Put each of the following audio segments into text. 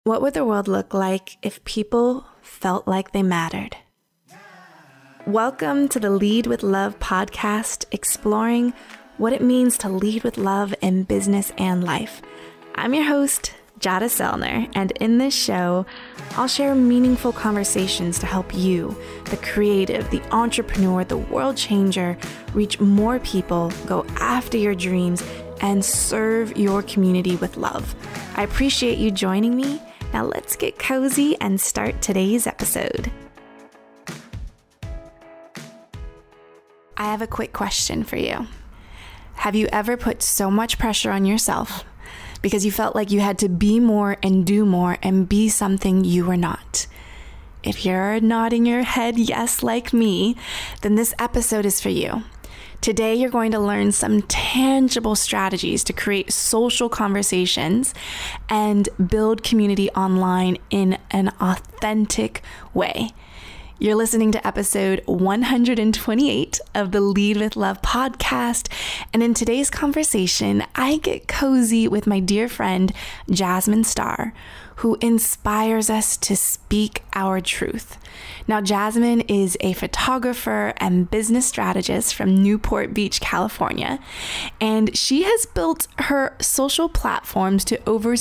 What would the world look like if people felt like they mattered? Welcome to the Lead with Love podcast, exploring what it means to lead with love in business and life. I'm your host, Jasmine Star, and in this show, I'll share meaningful conversations to help you, the creative, the entrepreneur, the world changer, reach more people, go after your dreams, and serve your community with love. I appreciate you joining me. Now let's get cozy and start today's episode. I have a quick question for you. Have you ever put so much pressure on yourself because you felt like you had to be more and do more and be something you were not? If you're nodding your head yes like me, then this episode is for you. Today, you're going to learn some tangible strategies to create social conversations and build community online in an authentic way. You're listening to episode 128 of the Lead with Love podcast. And in today's conversation, I get cozy with my dear friend, Jasmine Star, who inspires us to speak our truth. Now, Jasmine is a photographer and business strategist from Newport Beach, California, and she has built her social platforms to over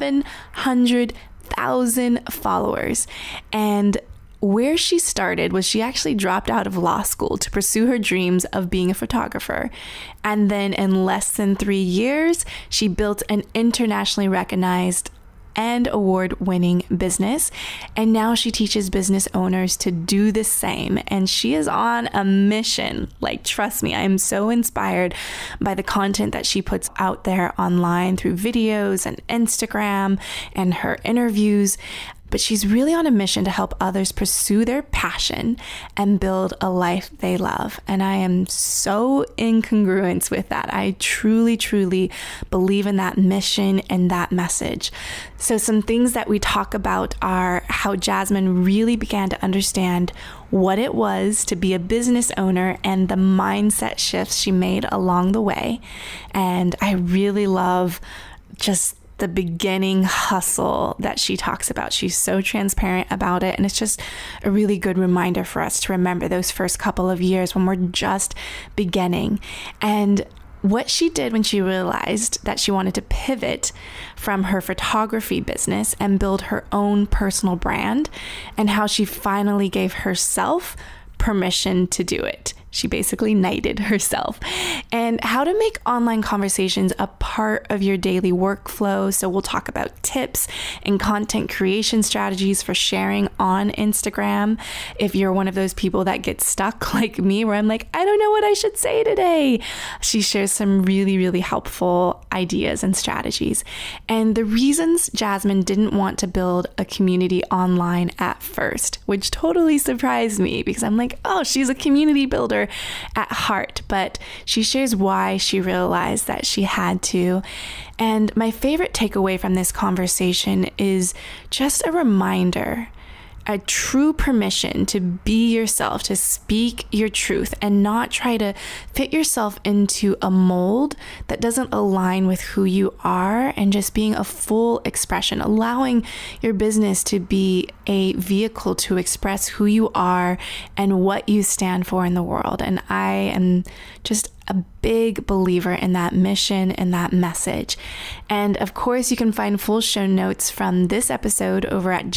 700,000 followers. And where she started was she actually dropped out of law school to pursue her dreams of being a photographer. And then in less than 3 years, she built an internationally recognized and award-winning business. And now she teaches business owners to do the same. And she is on a mission. Like, trust me, I am so inspired by the content that she puts out there online through videos and Instagram and her interviews. But she's really on a mission to help others pursue their passion and build a life they love. And I am so in congruence with that. I truly, truly believe in that mission and that message. So some things that we talk about are how Jasmine really began to understand what it was to be a business owner and the mindset shifts she made along the way. And I really love just the beginning hustle that she talks about. She's so transparent about it. And it's just a really good reminder for us to remember those first couple of years when we're just beginning. And what she did when she realized that she wanted to pivot from her photography business and build her own personal brand, and how she finally gave herself permission to do it. She basically knighted herself. And how to make online conversations a part of your daily workflow. So we'll talk about tips and content creation strategies for sharing on Instagram. If you're one of those people that gets stuck like me, where I'm like, I don't know what I should say today. She shares some really, really helpful ideas and strategies. And the reasons Jasmine didn't want to build a community online at first, which totally surprised me because I'm like, oh, she's a community builder at heart, but she shares why she realized that she had to. And my favorite takeaway from this conversation is just a reminder, a true permission to be yourself, to speak your truth and not try to fit yourself into a mold that doesn't align with who you are, and just being a full expression, allowing your business to be a vehicle to express who you are and what you stand for in the world. And I am just a big believer in that mission and that message. And of course, you can find full show notes from this episode over at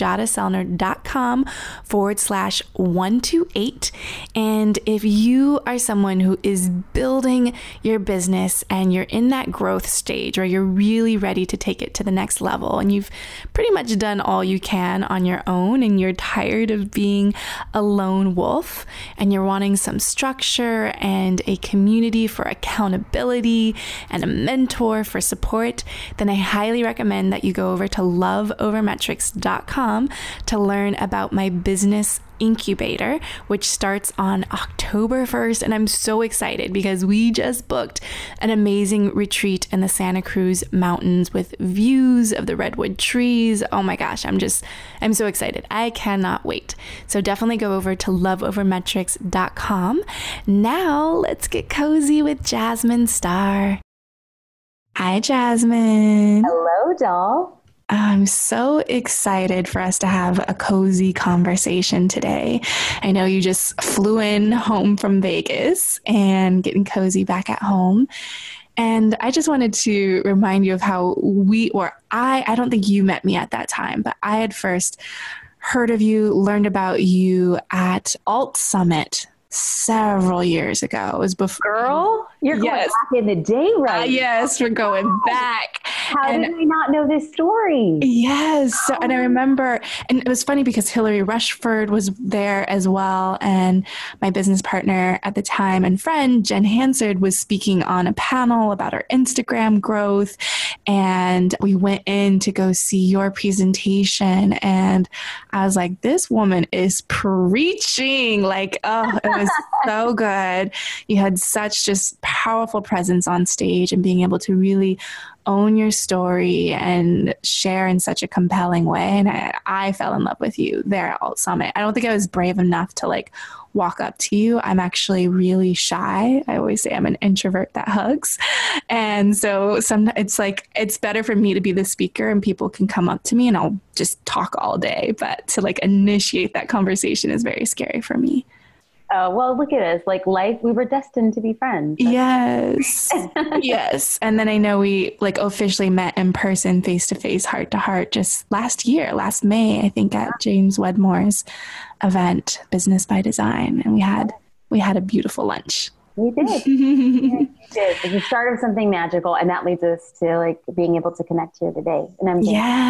jadaselner.com/128. And if you are someone who is building your business and you're in that growth stage, or you're really ready to take it to the next level, and you've pretty much done all you can on your own, and you're tired of being a lone wolf, and you're wanting some structure and a community for accountability and a mentor for support, then I highly recommend that you go over to loveovermetrics.com to learn about my business incubator, which starts on October 1st. And I'm so excited because we just booked an amazing retreat in the Santa Cruz Mountains with views of the redwood trees. Oh my gosh, I'm so excited. I cannot wait. So definitely go over to loveovermetrics.com. Now let's get cozy with Jasmine Star. Hi, Jasmine. Hello, doll. I'm so excited for us to have a cozy conversation today. I know you just flew in home from Vegas and getting cozy back at home. And I just wanted to remind you of how I don't think you met me at that time, but I had first heard of you, learned about you at Alt Summit several years ago. It was before. Girl, you're going Yes. back in the day, right? Yes, we're going back. How did I not know this story? Yes. So, and I remember, and it was funny because Hillary Rushford was there as well. And my business partner at the time and friend, Jen Hansard, was speaking on a panel about our Instagram growth. And we went in to go see your presentation. And I was like, this woman is preaching. Like, oh, it was so good. You had such just powerful presence on stage and being able to really own your story and share in such a compelling way. And I fell in love with you there at Alt Summit. I don't think I was brave enough to like walk up to you. I'm actually really shy. I always say I'm an introvert that hugs. And so sometimes it's better for me to be the speaker and people can come up to me and I'll just talk all day. But to like initiate that conversation is very scary for me. Well, look at us. Like life, we were destined to be friends. Yes. Yes. And then I know we like officially met in person, face to face, heart to heart, just last May, I think at James Wedmore's event, Business by Design. And we had a beautiful lunch. We did. We did. It's the start of something magical. And that leads us to like being able to connect here today. And I'm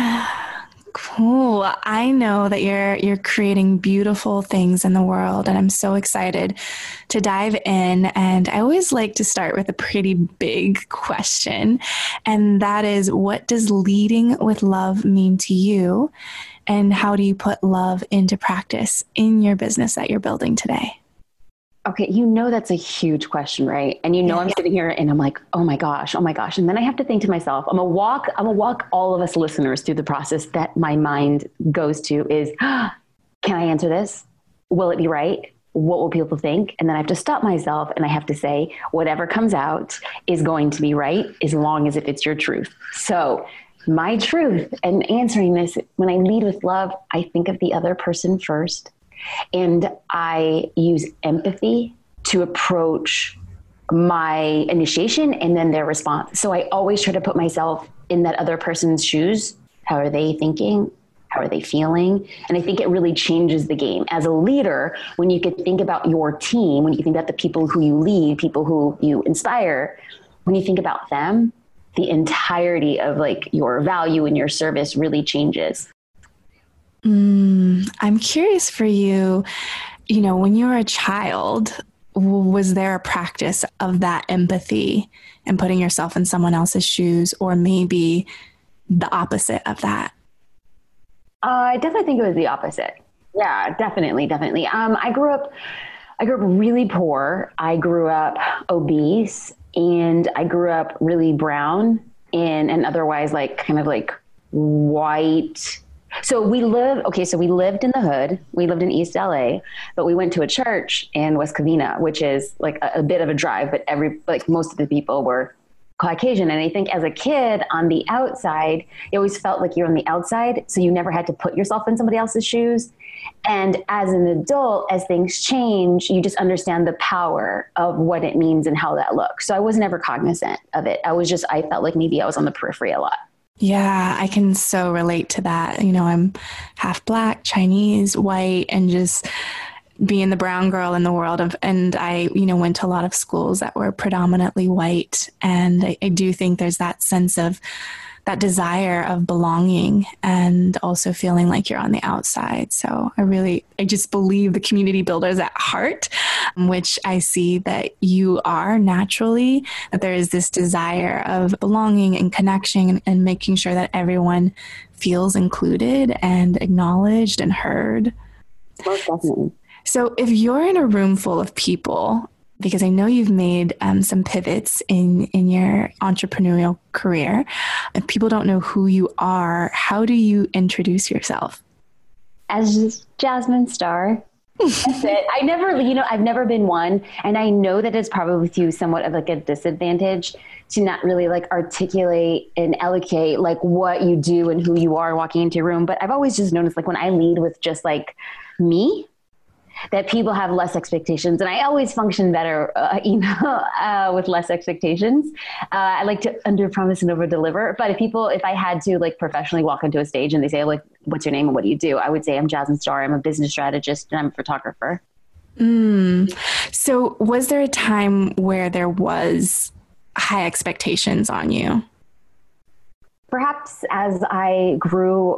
Cool. I know that you're creating beautiful things in the world, and I'm so excited to dive in. And I always like to start with a pretty big question, and that is, what does leading with love mean to you? And how do you put love into practice in your business that you're building today? Okay, that's a huge question, right? And I'm sitting here and I'm like, oh my gosh. And then I have to think to myself, I'm gonna walk all of us listeners through the process that my mind goes to is, can I answer this? Will it be right? What will people think? And then I have to stop myself and I have to say, whatever comes out is going to be right as long as if it's your truth. So my truth and answering this, when I lead with love, I think of the other person first. And I use empathy to approach my initiation and then their response. So I always try to put myself in that other person's shoes. How are they thinking? How are they feeling? And I think it really changes the game. As a leader, when you can think about your team, when you think about the people who you lead, people who you inspire, when you think about them, the entirety of like your value and your service really changes. I'm curious for you, when you were a child, was there a practice of that empathy and putting yourself in someone else's shoes, or maybe the opposite of that? I definitely think it was the opposite. Yeah, definitely. I grew up really poor. I grew up obese, and I grew up really brown and otherwise like kind of like white. So we lived in the hood. We lived in East LA, but we went to a church in West Covina, which is like a bit of a drive, but most of the people were Caucasian. And I think as a kid on the outside, you always felt like you're on the outside. So you never had to put yourself in somebody else's shoes. And as an adult, as things change, you just understand the power of what it means and how that looks. So I was never cognizant of it. I felt like maybe I was on the periphery a lot. Yeah, I can so relate to that. I'm half Black, Chinese, white, and just being the brown girl in the world and I, went to a lot of schools that were predominantly white. And I do think there's that sense of that desire of belonging and also feeling like you're on the outside. So I just believe the community builders at heart, which I see that you are naturally, that there is this desire of belonging and connection and making sure that everyone feels included and acknowledged and heard. Most definitely. So if you're in a room full of people, because I know you've made some pivots in your entrepreneurial career, if people don't know who you are, how do you introduce yourself? As Jasmine Star. That's it. I've never been one. And I know that it's probably to somewhat of like a disadvantage to not really like articulate and allocate like what you do and who you are walking into a room. But I've always just noticed like when I lead with just like me, that people have less expectations. And I always function better, with less expectations. I like to under promise and over deliver. But if I had to like professionally walk into a stage and they say like, what's your name and what do you do? I would say I'm Jasmine Star. I'm a business strategist and I'm a photographer. So was there a time where there was high expectations on you? Perhaps as I grew.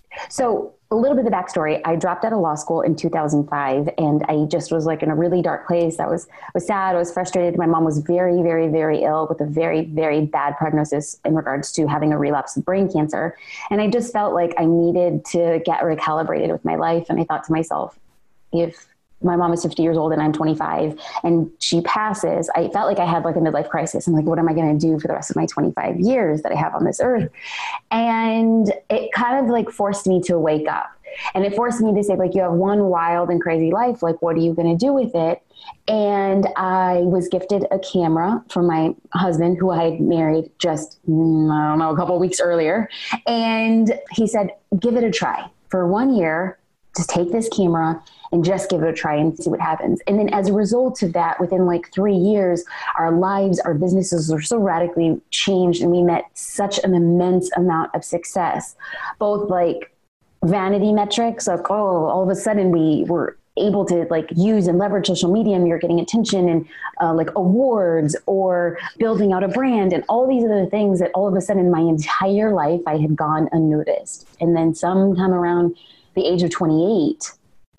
So a little bit of the backstory, I dropped out of law school in 2005 and I just was like in a really dark place. I was sad. I was frustrated. My mom was very, very, very ill with a very, very bad prognosis in regards to having a relapse of brain cancer. And I just felt like I needed to get recalibrated with my life. And I thought to myself, if my mom is 50 years old and I'm 25 and she passes, I felt like I had like a midlife crisis. I'm like, what am I going to do for the rest of my 25 years that I have on this earth? And it kind of like forced me to wake up, and it forced me to say like, you have one wild and crazy life. Like, what are you going to do with it? And I was gifted a camera from my husband who I had married just, I don't know, a couple of weeks earlier. And he said, give it a try for 1 year. Just take this camera and just give it a try and see what happens. And then as a result of that, within like 3 years, our lives, our businesses were so radically changed. And we met such an immense amount of success, both like vanity metrics, like, oh, all of a sudden we were able to like use and leverage social media and you're getting attention and like awards or building out a brand and all these other things that all of a sudden my entire life I had gone unnoticed. And then sometime around the age of 28,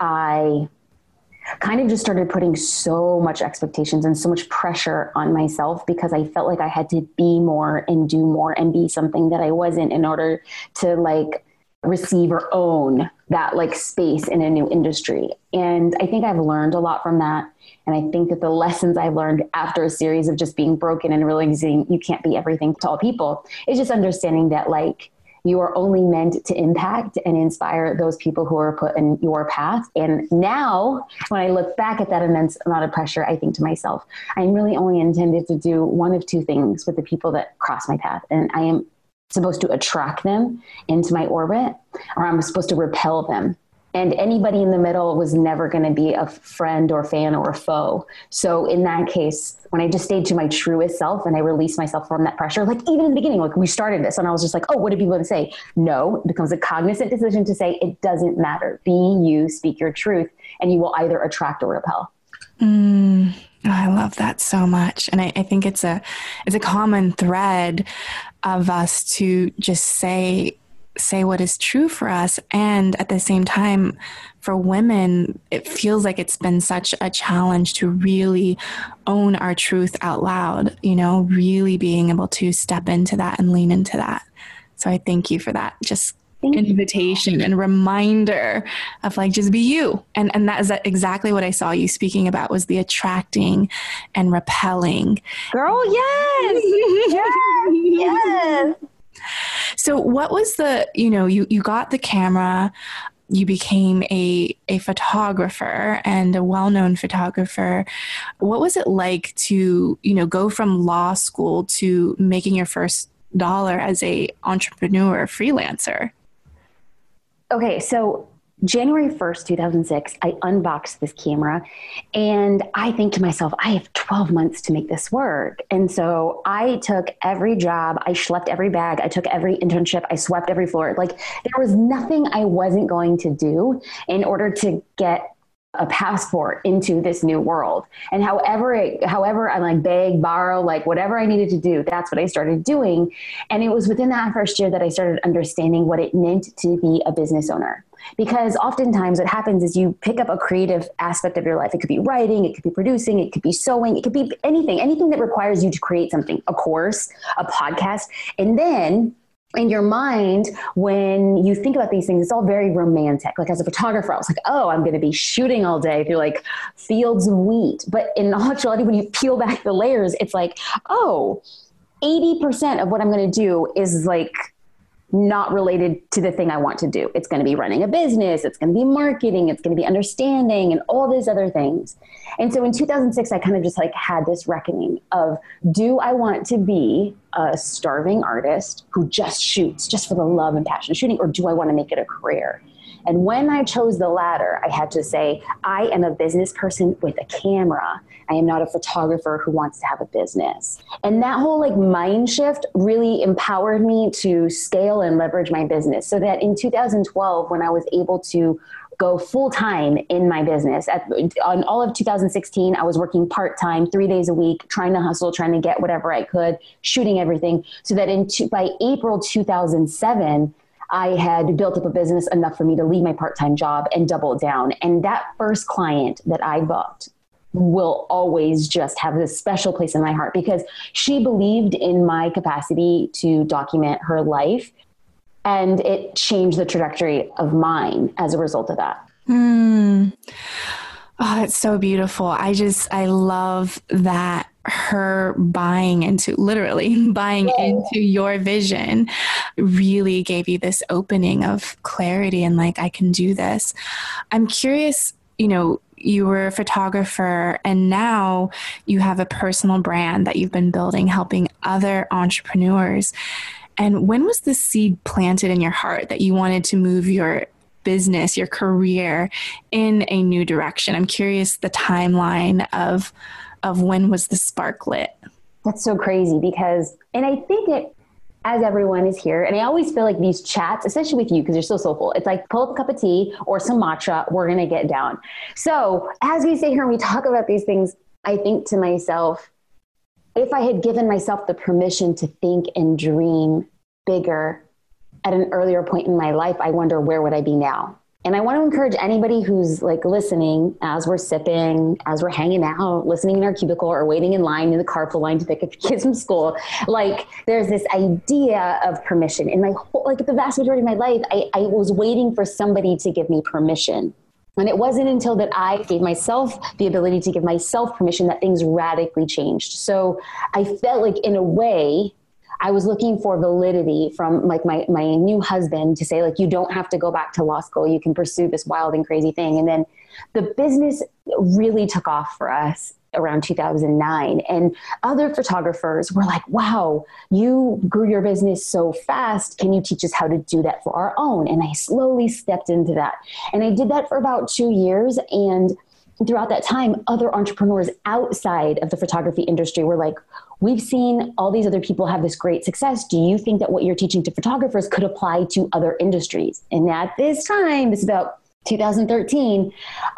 I kind of just started putting so much expectations and so much pressure on myself because I felt like I had to be more and do more and be something that I wasn't in order to like receive or own that like space in a new industry. And I think I've learned a lot from that. And I think that the lessons I've learned after a series of just being broken and realizing you can't be everything to all people is just understanding that like, you are only meant to impact and inspire those people who are put in your path. And now when I look back at that immense amount of pressure, I think to myself, I'm really only intended to do one of two things with the people that cross my path. And I am supposed to attract them into my orbit, or I'm supposed to repel them. And anybody in the middle was never going to be a friend or fan or a foe. So in that case, when I just stayed to my truest self and I released myself from that pressure, like even in the beginning, like we started this and I was just like, oh, what do people say? No, it becomes a cognizant decision to say, it doesn't matter. Be you, speak your truth, and you will either attract or repel. I love that so much. And I think it's a common thread of us to just say what is true for us. And at the same time, for women, it feels like it's been such a challenge to really own our truth out loud, really being able to step into that and lean into that. So I thank you for that. Just invitation and reminder of like, just be you. And that is exactly what I saw you speaking about, was the attracting and repelling. Girl, yes. Yes. Yes. So what was you got the camera, you became a photographer and a well-known photographer. What was it like to, go from law school to making your first dollar as a entrepreneur freelancer? Okay. So January 1st, 2006, I unboxed this camera and I think to myself, I have 12 months to make this work. And so I took every job, I schlepped every bag, I took every internship, I swept every floor. Like there was nothing I wasn't going to do in order to get a passport into this new world. And however I like beg, borrow, like whatever I needed to do, that's what I started doing. And it was within that first year that I started understanding what it meant to be a business owner. Because oftentimes what happens is you pick up a creative aspect of your life. It could be writing, it could be producing, it could be sewing, it could be anything that requires you to create something, a course, a podcast. And then in your mind, when you think about these things, it's all very romantic. Like as a photographer, I was like, oh, I'm going to be shooting all day through like fields of wheat. But in actuality, when you peel back the layers, it's like, oh, 80% of what I'm going to do is like not related to the thing I want to do. It's going to be running a business. It's going to be marketing. It's going to be understanding and all these other things. And so in 2006, I kind of just like had this reckoning of, do I want to be a starving artist who just shoots just for the love and passion of shooting, or do I want to make it a career? And when I chose the latter, I had to say, I am a business person with a camera. I am not a photographer who wants to have a business. And that whole like mind shift really empowered me to scale and leverage my business, so that in 2012, when I was able to go full time in my business, on all of 2016, I was working part-time, 3 days a week, trying to hustle, trying to get whatever I could, shooting everything, so that by April 2007, I had built up a business enough for me to leave my part-time job and double down. And that first client that I booked will always just have this special place in my heart, because she believed in my capacity to document her life. And it changed the trajectory of mine as a result of that. Oh, that's so beautiful. I love that her literally buying into your vision really gave you this opening of clarity and like, I can do this. I'm curious, you were a photographer and now you have a personal brand that you've been building, helping other entrepreneurs. And when was the seed planted in your heart that you wanted to move your business, your career in a new direction? I'm curious the timeline of when was the spark lit? That's so crazy and I think as everyone is here, and I always feel like these chats, especially with you, because you're so soulful, it's like pull up a cup of tea or some matcha, we're going to get down. So as we sit here and we talk about these things, I think to myself, if I had given myself the permission to think and dream bigger at an earlier point in my life, I wonder where would I be now? And I want to encourage anybody who's like listening as we're sipping, as we're hanging out, listening in our cubicle or waiting in line in the carpool line to pick up kids from school. Like there's this idea of permission. In my whole, like the vast majority of my life, I was waiting for somebody to give me permission. And it wasn't until that I gave myself the ability to give myself permission that things radically changed. So I felt like in a way, I was looking for validity from like my new husband to say, like, you don't have to go back to law school. You can pursue this wild and crazy thing. And then the business really took off for us around 2009. And other photographers were like, wow, you grew your business so fast. Can you teach us how to do that for our own? And I slowly stepped into that. And I did that for about 2 years. And throughout that time, other entrepreneurs outside of the photography industry were like, we've seen all these other people have this great success. Do you think that what you're teaching to photographers could apply to other industries? And at this time, this is about 2013,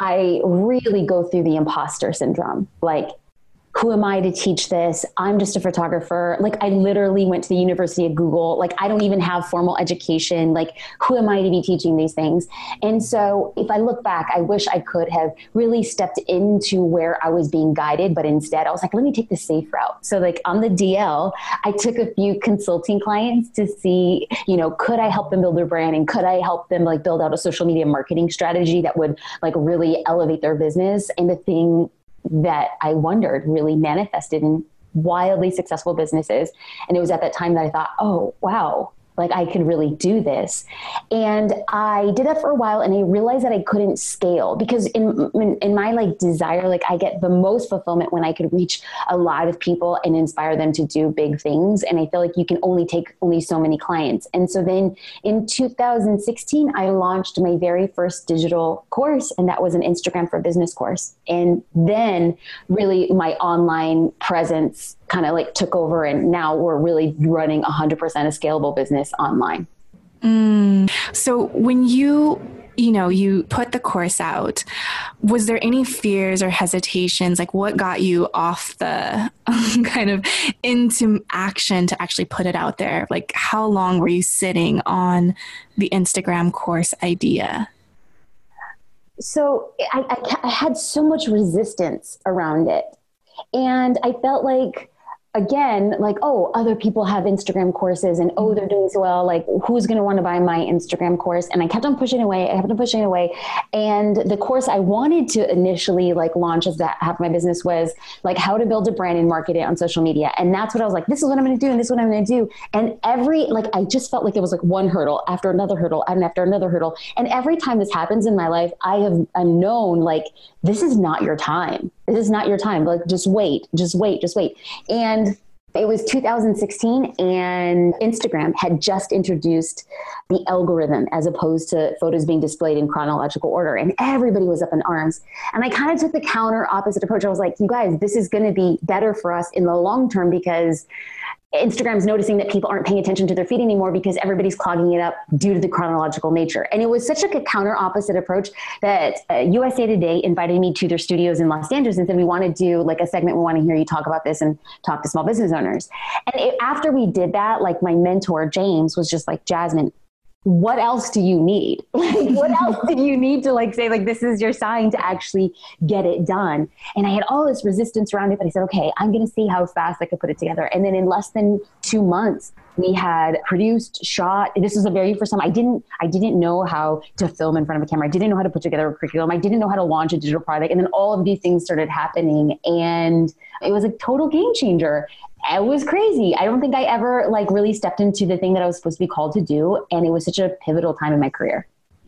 I really go through the imposter syndrome. Like, who am I to teach this? I'm just a photographer. Like, I literally went to the University of Google. Like, I don't even have formal education. Like, who am I to be teaching these things? And so if I look back, I wish I could have really stepped into where I was being guided, but instead I was like, let me take the safe route. So like on the DL, I took a few consulting clients to see, could I help them build their brand, and could I help them like build out a social media marketing strategy that would like really elevate their business? And the thing that I wondered really manifested in wildly successful businesses. And it was at that time that I thought, oh, wow, like I could really do this. And I did that for a while, and I realized that I couldn't scale because in my like desire, like I get the most fulfillment when I could reach a lot of people and inspire them to do big things. And I feel like you can only take so many clients. And so then in 2016, I launched my very first digital course, and that was an Instagram for Business course. And then really my online presence kind of like took over, and now we're really running 100% a scalable business online. So when you put the course out, was there any fears or hesitations? Like what got you off the kind of into action to actually put it out there? Like how long were you sitting on the Instagram course idea? So I had so much resistance around it. And I felt like again, like, oh, other people have Instagram courses and, oh, they're doing so well. Like, who's going to want to buy my Instagram course? And I kept on pushing away. I kept on pushing away. And the course I wanted to initially like launch as that half of my business was like how to build a brand and market it on social media. And that's what I was like, this is what I'm going to do. And this is what I'm going to do. And I just felt like there was like one hurdle after another hurdle and after another hurdle. And every time this happens in my life, I'm known like, this is not your time. This is not your time. Like, just wait. And it was 2016 and Instagram had just introduced the algorithm as opposed to photos being displayed in chronological order. And everybody was up in arms. And I kind of took the counter opposite approach. I was like, you guys, this is going to be better for us in the long term because Instagram's noticing that people aren't paying attention to their feed anymore because everybody's clogging it up due to the chronological nature. And it was such a counter opposite approach that USA Today invited me to their studios in Los Angeles and said, we want to do like a segment. We want to hear you talk about this and talk to small business owners. And after we did that, like my mentor, James, was just like, Jasmine, what else do you need? Like, what else do you need to like say, like, this is your sign to actually get it done? And I had all this resistance around it, but I said, okay, I'm going to see how fast I could put it together. And then in less than 2 months, we had produced, shot. This was the very first time I didn't know how to film in front of a camera. I didn't know how to put together a curriculum. I didn't know how to launch a digital product. And then all of these things started happening. And it was a total game changer. It was crazy. I don't think I ever like really stepped into the thing that I was supposed to be called to do. And it was such a pivotal time in my career.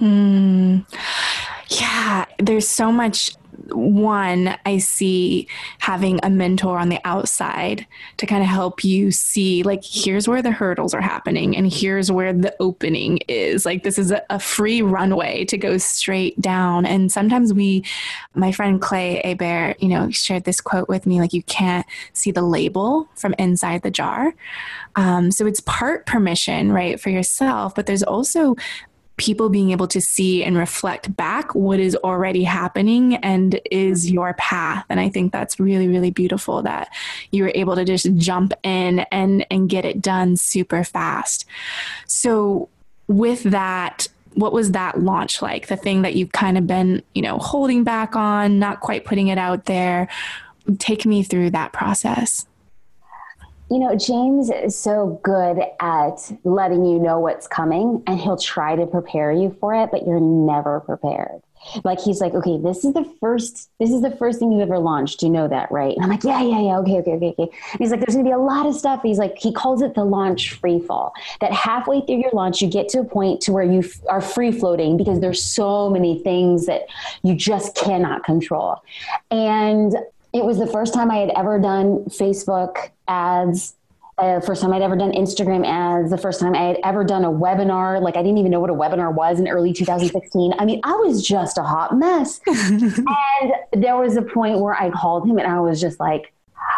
Yeah, there's so much. One, I see having a mentor on the outside to kind of help you see, like, here's where the hurdles are happening and here's where the opening is. Like, this is a free runway to go straight down. And sometimes my friend Clay Hebert, shared this quote with me, like, you can't see the label from inside the jar. So it's part permission, right, for yourself, but there's also people being able to see and reflect back what is already happening and is your path. And I think that's really, really beautiful that you were able to just jump in and get it done super fast. So with that, what was that launch like? The thing that you've kind of been, holding back on, not quite putting it out there. Take me through that process. James is so good at letting you know what's coming and he'll try to prepare you for it, but you're never prepared. Like, he's like, okay, this is the first thing you've ever launched. You know that, right? And I'm like, yeah. Okay. And he's like, there's gonna be a lot of stuff. He's like, he calls it the launch free fall, that halfway through your launch, you get to a point to where you are free floating because there's so many things that you just cannot control. And it was the first time I had ever done Facebook ads, first time I'd ever done Instagram ads, the first time I had ever done a webinar. Like, I didn't even know what a webinar was in early 2016. I mean, I was just a hot mess. And there was a point where I called him and I was just like,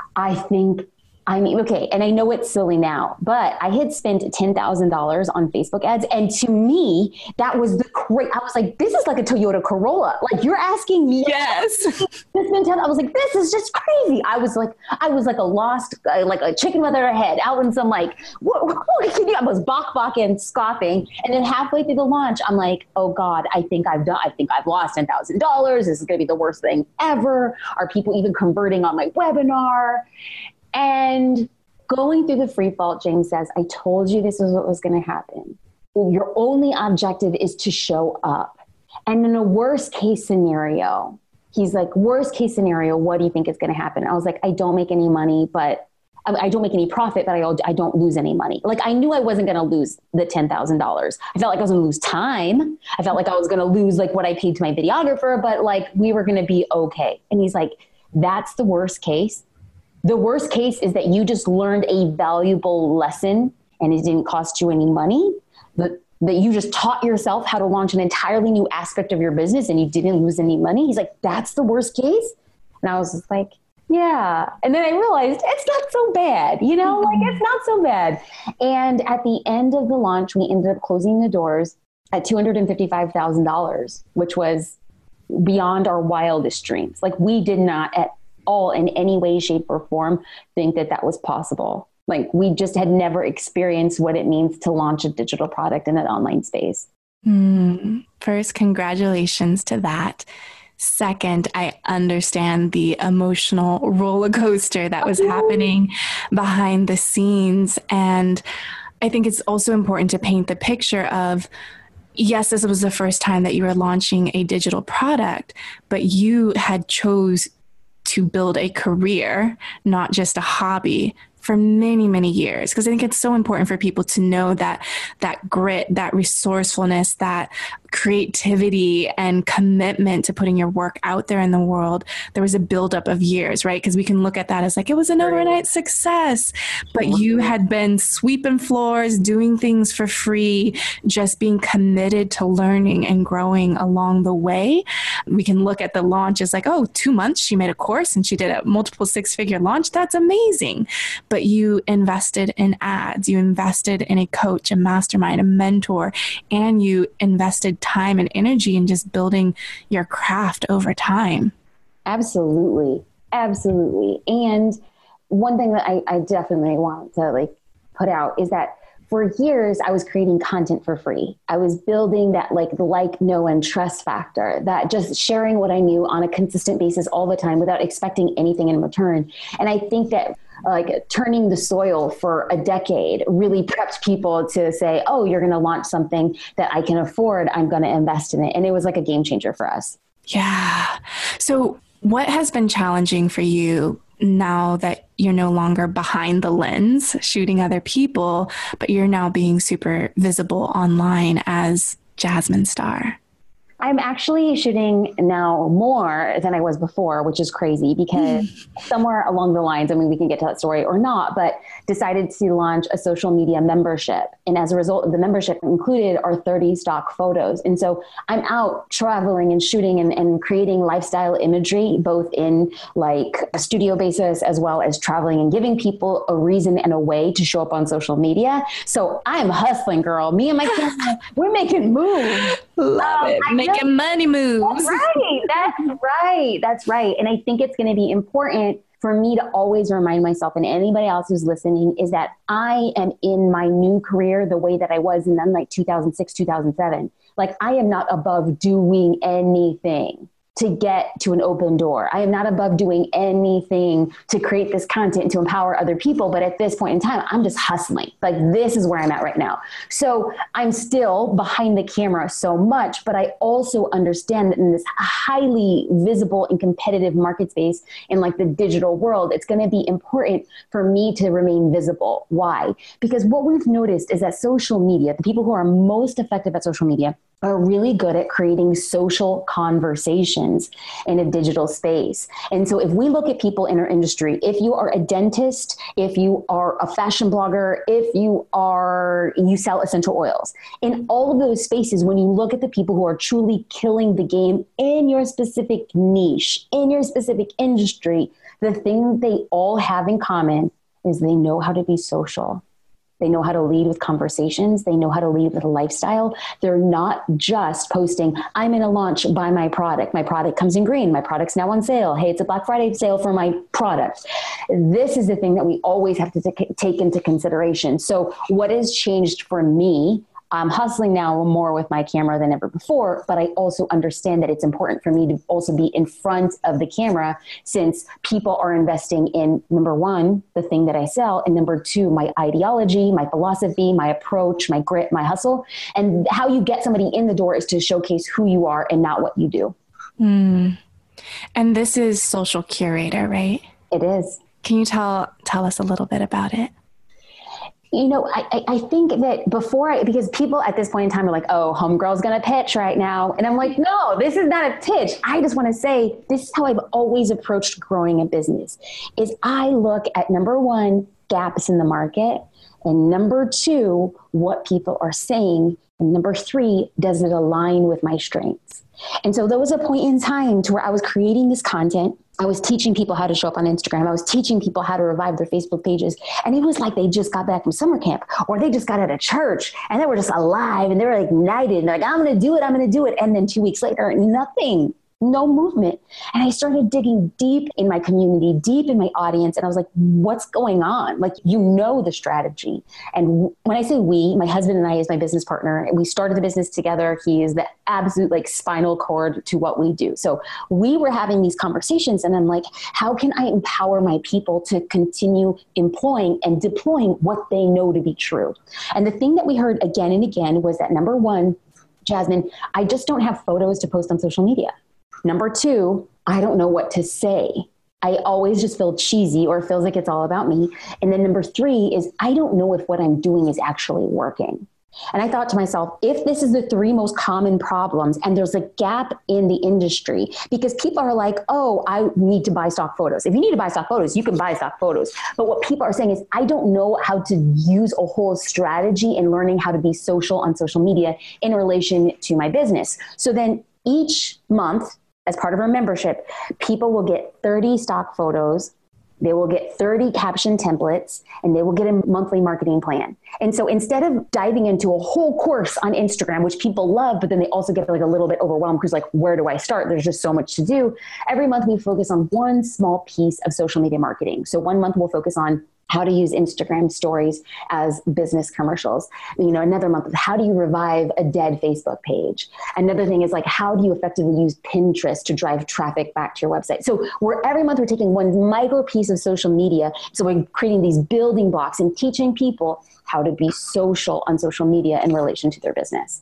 okay. And I know it's silly now, but I had spent $10,000 on Facebook ads. And to me, that was I was like, this is like a Toyota Corolla. Like, you're asking me. Yes. I was like, this is just crazy. I was like a lost, like a chicken without a head out in some like, what can you? I was bok-bok scoffing. And then halfway through the launch, I'm like, oh God, I think I've lost $10,000. This is going to be the worst thing ever. Are people even converting on my webinar? And going through the free fall, James says, I told you this is what was going to happen. Your only objective is to show up. And in a worst case scenario, he's like, worst case scenario, what do you think is going to happen? I was like, I don't make any money, but I don't make any profit, but I don't lose any money. Like, I knew I wasn't going to lose the $10,000. I felt like I was going to lose time. I felt like I was going to lose like what I paid to my videographer, but like we were going to be okay. And he's like, that's the worst case. The worst case is that you just learned a valuable lesson and it didn't cost you any money, that you just taught yourself how to launch an entirely new aspect of your business and you didn't lose any money. He's like, that's the worst case. And I was just like, yeah. And then I realized it's not so bad, like it's not so bad. And at the end of the launch, we ended up closing the doors at $255,000, which was beyond our wildest dreams. Like, we did not at all in any way, shape, or form think that was possible. Like, we just had never experienced what it means to launch a digital product in an online space. First, congratulations to that. Second, I understand the emotional roller coaster that was happening behind the scenes. And I think it's also important to paint the picture of, yes, this was the first time that you were launching a digital product, but you had chose to build a career, not just a hobby, for many, many years. Because I think it's so important for people to know that that grit, that resourcefulness, that creativity and commitment to putting your work out there in the world, there was a buildup of years, right? Because we can look at that as like, it was an overnight success, but you had been sweeping floors, doing things for free, just being committed to learning and growing along the way. We can look at the launch as like, oh, 2 months, she made a course and she did a multiple 6-figure launch. That's amazing. But you invested in ads, you invested in a coach, a mastermind, a mentor, and you invested time and energy in just building your craft over time. Absolutely. Absolutely. And one thing that I definitely want to put out is that for years, I was creating content for free. I was building that know, and trust factor, that just sharing what I knew on a consistent basis all the time without expecting anything in return. And I think that turning the soil for a decade really preps people to say, oh, you're going to launch something that I can afford. I'm going to invest in it. And it was like a game changer for us. Yeah. So what has been challenging for you now that you're no longer behind the lens shooting other people, but you're now being super visible online as Jasmine Star? I'm actually shooting now more than I was before, which is crazy because somewhere along the lines, I mean, we can get to that story or not, but decided to launch a social media membership. And as a result of the membership included are 30 stock photos. And so I'm out traveling and shooting and creating lifestyle imagery, both in a studio basis, as well as traveling and giving people a reason and a way to show up on social media. So I'm hustling, girl. Me and my camera, we're making moves. Love it. Making money moves. That's right. And I think it's going to be important for me to always remind myself and anybody else who's listening is that I am in my new career the way that I was in 2006, 2007. I am not above doing anything to get to an open door. I am not above doing anything to create this content to empower other people. But at this point in time, I'm just hustling. This is where I'm at right now. So I'm still behind the camera so much, but I also understand that in this highly visible and competitive market space in the digital world, it's going to be important for me to remain visible. Why? Because what we've noticed is that social media, the people who are most effective at social media, are really good at creating social conversations in a digital space. And so if we look at people in our industry, if you are a dentist, if you are a fashion blogger, if you sell essential oils, in all of those spaces, when you look at the people who are truly killing the game in your specific niche, in your specific industry, the thing they all have in common is they know how to be social. They know how to lead with conversations. They know how to lead with a lifestyle. They're not just posting, I'm in a launch, buy my product. My product comes in green. My product's now on sale. Hey, it's a Black Friday sale for my product. This is the thing that we always have to take into consideration. So what has changed for me? I'm hustling now more with my camera than ever before, but I also understand that it's important for me to also be in front of the camera since people are investing in, number one, the thing that I sell, and number two, my ideology, my philosophy, my approach, my grit, my hustle. And how you get somebody in the door is to showcase who you are and not what you do. And this is Social Curator, right? It is. Can you tell us a little bit about it? I think that because people at this point in time are like, oh, homegirl's going to pitch right now. And I'm like, no, this is not a pitch. I just want to say, this is how I've always approached growing a business is I look at number one, gaps in the market. And number two, what people are saying. And number three, does it align with my strengths? And so there was a point in time to where I was creating this content. I was teaching people how to show up on Instagram. I was teaching people how to revive their Facebook pages. And it was like they just got back from summer camp or they just got out of church and they were just alive and they were ignited. And they're like, I'm going to do it. I'm going to do it. And then 2 weeks later, nothing no movement. And I started digging deep in my community, deep in my audience. And I was like, what's going on? Like, you know, the strategy. And when I say we, my husband and I is my business partner, and we started the business together. He is the absolute like spinal cord to what we do. So we were having these conversations, and I'm like, how can I empower my people to continue employing and deploying what they know to be true? And the thing that we heard again and again was that, number one, Jasmine, I just don't have photos to post on social media. Number two, I don't know what to say. I always just feel cheesy or feels like it's all about me. And then number three is I don't know if what I'm doing is actually working. And I thought to myself, if this is the three most common problems and there's a gap in the industry, because people are like, oh, I need to buy stock photos. If you need to buy stock photos, you can buy stock photos. But what people are saying is, I don't know how to use a whole strategy in learning how to be social on social media in relation to my business. So then each month, as part of our membership, people will get 30 stock photos. They will get 30 caption templates, and they will get a monthly marketing plan. And so instead of diving into a whole course on Instagram, which people love, but then they also get like a little bit overwhelmed because like, where do I start? There's just so much to do. Every month we focus on one small piece of social media marketing. So one month we'll focus on how to use Instagram stories as business commercials. You know, another month, how do you revive a dead Facebook page? Another thing is like, how do you effectively use Pinterest to drive traffic back to your website? So every month we're taking one micro piece of social media. So we're creating these building blocks and teaching people how to be social on social media in relation to their business.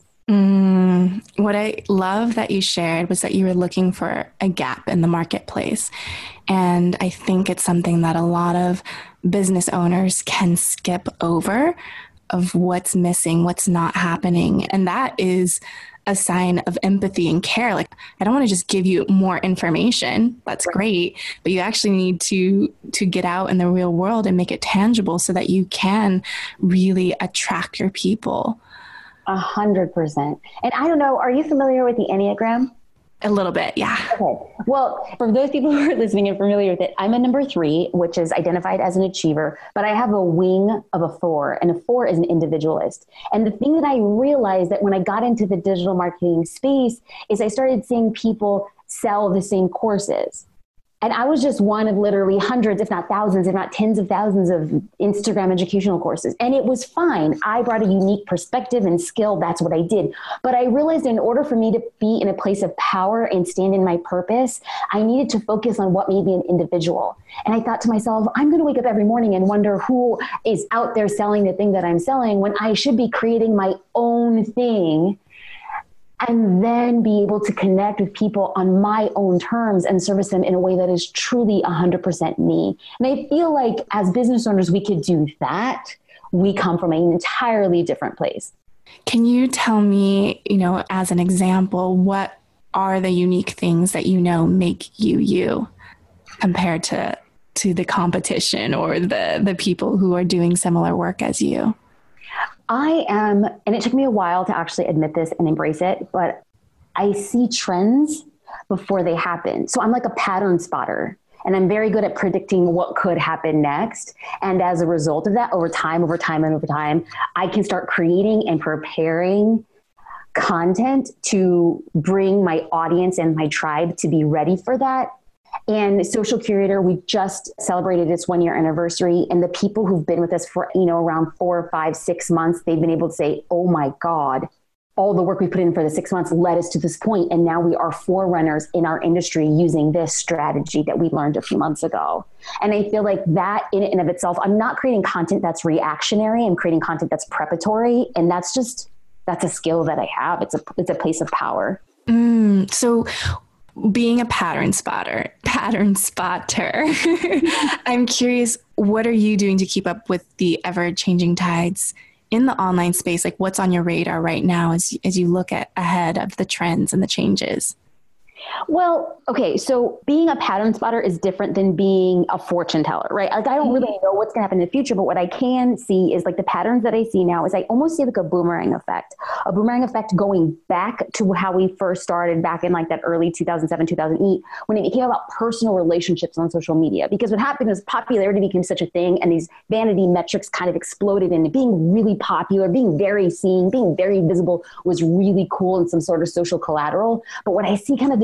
What I love that you shared was that you were looking for a gap in the marketplace. And I think it's something that a lot of business owners can skip over of what's missing, what's not happening. And that is a sign of empathy and care. Like, I don't want to just give you more information. That's great. But you actually need to get out in the real world and make it tangible so that you can really attract your people. 100%. And I don't know, are you familiar with the Enneagram? A little bit, yeah. Okay. Well, for those people who are listening and familiar with it, I'm a number 3, which is identified as an achiever, but I have a wing of a 4, and a 4 is an individualist. And the thing that I realized that when I got into the digital marketing space is I started seeing people sell the same courses. And I was just one of literally hundreds, if not thousands, if not tens of thousands of Instagram educational courses. And it was fine. I brought a unique perspective and skill. That's what I did. But I realized in order for me to be in a place of power and stand in my purpose, I needed to focus on what made me an individual. And I thought to myself, I'm going to wake up every morning and wonder who is out there selling the thing that I'm selling when I should be creating my own thing, and then be able to connect with people on my own terms and service them in a way that is truly 100% me. And I feel like as business owners, we could do that. We come from an entirely different place. Can you tell me, as an example, what are the unique things that make you compared to the competition or the people who are doing similar work as you? I am, and it took me a while to actually admit this and embrace it, but I see trends before they happen. So I'm like a pattern spotter, and I'm very good at predicting what could happen next. And as a result of that, over time, I can start creating and preparing content to bring my audience and my tribe to be ready for that. And Social Curator, we just celebrated its 1-year anniversary, and the people who've been with us for, around 4, 5, 6 months, they've been able to say, oh my God, all the work we put in for the 6 months led us to this point. And now we are forerunners in our industry using this strategy that we learned a few months ago. And I feel like that in and of itself, I'm not creating content that's reactionary. I'm creating content that's preparatory. And that's a skill that I have. It's a place of power. So being a pattern spotter, I'm curious, what are you doing to keep up with the ever-changing tides in the online space? Like, what's on your radar right now as you look ahead of the trends and the changes? Well, okay. So being a pattern spotter is different than being a fortune teller, right? Like, I don't really know what's going to happen in the future, but what I can see is like the patterns that I see now is I almost see like a boomerang effect going back to how we first started back in like that early 2007, 2008, when it became about personal relationships on social media. Because what happened is popularity became such a thing, and these vanity metrics kind of exploded into being really popular, being very seen, being very visible was really cool and some sort of social collateral. But what I see kind of this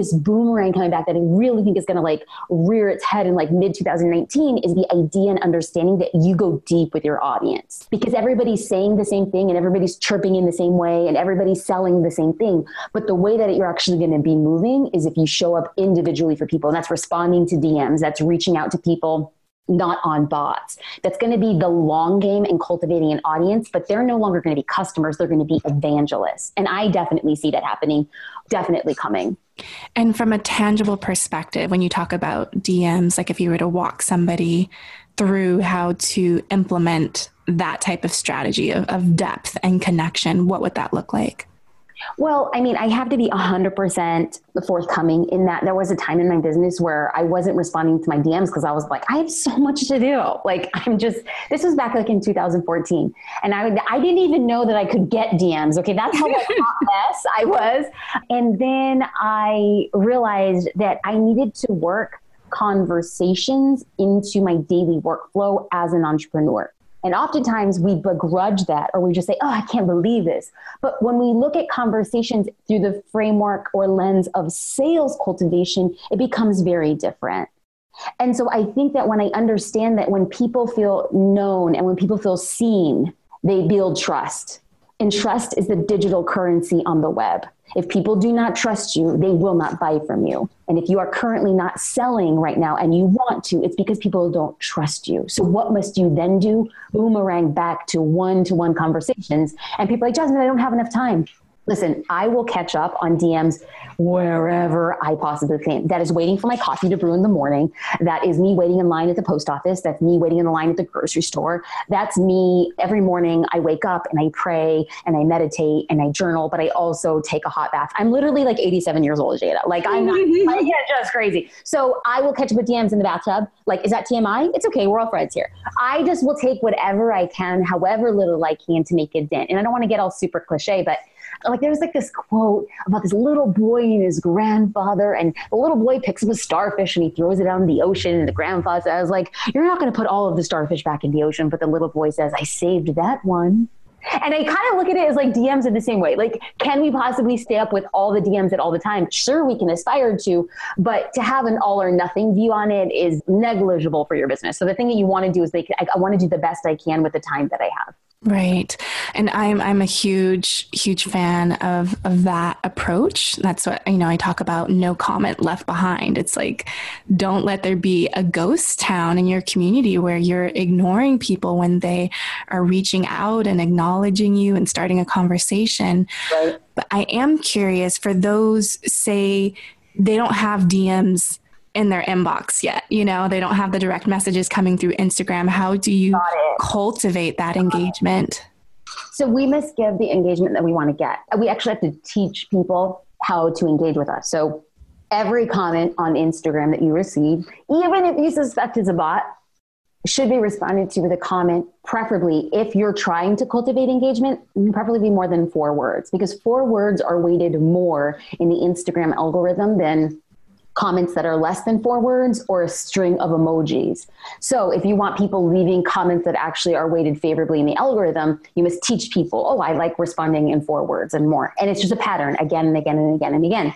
this boomerang coming back that I really think is going to like rear its head in like mid 2019 is the idea and understanding that you go deep with your audience, because everybody's saying the same thing and everybody's chirping in the same way and everybody's selling the same thing. But the way that you're actually going to be moving is if you show up individually for people, and that's responding to DMs, that's reaching out to people, not on bots. That's going to be the long game in cultivating an audience, but they're no longer going to be customers. They're going to be evangelists. And I definitely see that happening, definitely coming. And from a tangible perspective, when you talk about DMs, like if you were to walk somebody through how to implement that type of strategy of depth and connection, what would that look like? Well, I mean, I have to be 100% forthcoming in that there was a time in my business where I wasn't responding to my DMs because I was like, I have so much to do. Like, this was back like in 2014. And I didn't even know that I could get DMs. Okay. That's how like hot mess I was. And then I realized that I needed to work conversations into my daily workflow as an entrepreneur. And oftentimes we begrudge that, or we just say, oh, I can't believe this. But when we look at conversations through the framework or lens of sales cultivation, it becomes very different. And so I think that when I understand that when people feel known and when people feel seen, they build trust. And trust is the digital currency on the web. If people do not trust you, they will not buy from you. And if you are currently not selling right now and you want to, it's because people don't trust you. So what must you then do? Boomerang back to one-to-one conversations. And people are like, Jasmine, I don't have enough time. Listen, I will catch up on DMs wherever I possibly can. That is waiting for my coffee to brew in the morning. That is me waiting in line at the post office. That's me waiting in the line at the grocery store. That's me every morning. I wake up and I pray and I meditate and I journal, but I also take a hot bath. I'm literally like 87 years old, Jada. Like I'm not, like, yeah, just crazy. So I will catch up with DMs in the bathtub. Like, is that TMI? It's okay. We're all friends here. I just will take whatever I can, however little I can, to make a dent. And I don't want to get all super cliche, but like there's like this quote about this little boy and his grandfather, and the little boy picks up a starfish and he throws it out in the ocean, and the grandfather says, like, you're not going to put all of the starfish back in the ocean. But the little boy says, I saved that one. And I kind of look at it as like DMs in the same way. Like, can we possibly stay up with all the DMs at all the time? Sure, we can aspire to, but to have an all or nothing view on it is negligible for your business. So the thing that you want to do is like, I want to do the best I can with the time that I have. Right. And I'm a huge fan of that approach. That's what, I talk about, no comment left behind. It's like, don't let there be a ghost town in your community where you're ignoring people when they are reaching out and acknowledging you and starting a conversation. Right. But I am curious, for those, say, they don't have DMs in their inbox yet, they don't have the direct messages coming through Instagram. How do you cultivate that engagement? So we must give the engagement that we want to get. We actually have to teach people how to engage with us. So every comment on Instagram that you receive, even if you suspect it's a bot, should be responded to with a comment, preferably, if you're trying to cultivate engagement, preferably be more than 4 words, because 4 words are weighted more in the Instagram algorithm than comments that are less than 4 words or a string of emojis. So if you want people leaving comments that actually are weighted favorably in the algorithm, you must teach people, oh, I like responding in 4 words and more. And it's just a pattern again and again and again and again.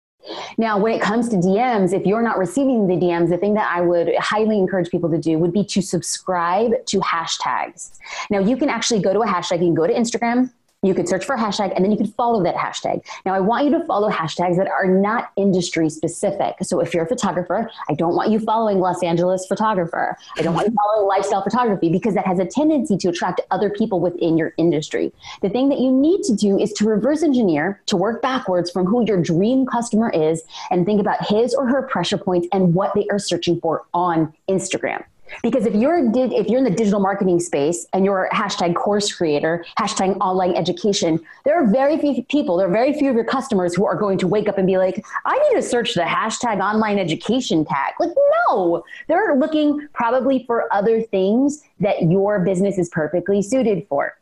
Now, when it comes to DMs, if you're not receiving the DMs, the thing that I would highly encourage people to do would be to subscribe to hashtags. Now, you can actually go to a hashtag. You can go to Instagram. You could search for a hashtag, and then you could follow that hashtag. Now, I want you to follow hashtags that are not industry specific. So if you're a photographer, I don't want you following Los Angeles photographer. I don't want you following lifestyle photography, because that has a tendency to attract other people within your industry. The thing that you need to do is to reverse engineer, to work backwards from who your dream customer is, and think about his or her pressure points and what they are searching for on Instagram. Because if you're in the digital marketing space and you're a hashtag course creator, hashtag online education, there are very few people, there are very few of your customers who are going to wake up and be like, I need to search the hashtag online education tag. Like, no, they're looking probably for other things that your business is perfectly suited for.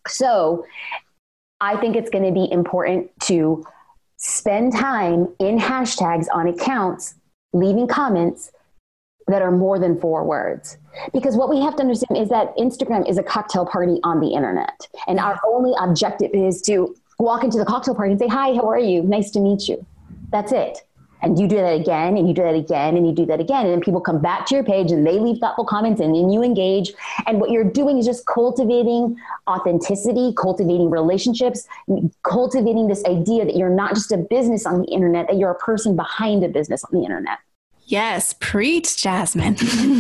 So I think it's going to be important to spend time in hashtags on accounts, leaving comments that are more than 4 words. Because what we have to understand is that Instagram is a cocktail party on the internet. And our only objective is to walk into the cocktail party and say, hi, how are you? Nice to meet you. That's it. And you do that again, and you do that again, and you do that again. And then people come back to your page and they leave thoughtful comments, and then you engage. And what you're doing is just cultivating authenticity, cultivating relationships, cultivating this idea that you're not just a business on the internet, that you're a person behind a business on the internet. Yes, preach, Jasmine.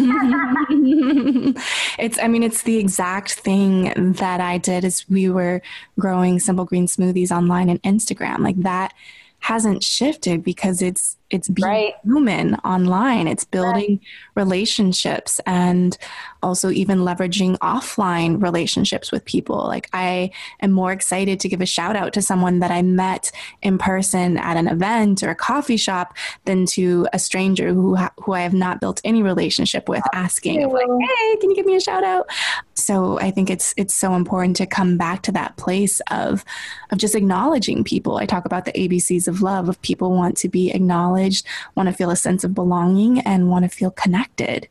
It's the exact thing that I did as we were growing Simple Green Smoothies online and Instagram. Like, that hasn't shifted because it's being human online. It's building relationships and also even leveraging offline relationships with people. Like, I am more excited to give a shout out to someone that I met in person at an event or a coffee shop than to a stranger who I have not built any relationship with, asking, like, hey, can you give me a shout out? So I think it's so important to come back to that place of just acknowledging people. I talk about the ABCs of love, of people want to be acknowledged, want to feel a sense of belonging, and want to feel connected.